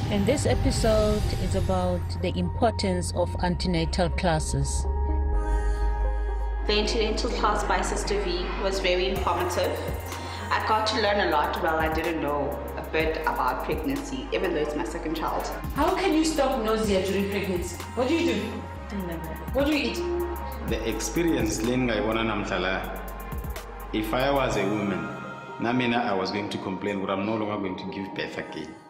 And this episode is about the importance of antenatal classes. The antenatal class by Sister V was very informative. I got to learn a lot while I didn't know a bit about pregnancy, even though it's my second child. How can you stop nausea during pregnancy? What do you do? What do you eat? The experience if I was a woman, I was going to complain, but I'm no longer going to give birth again.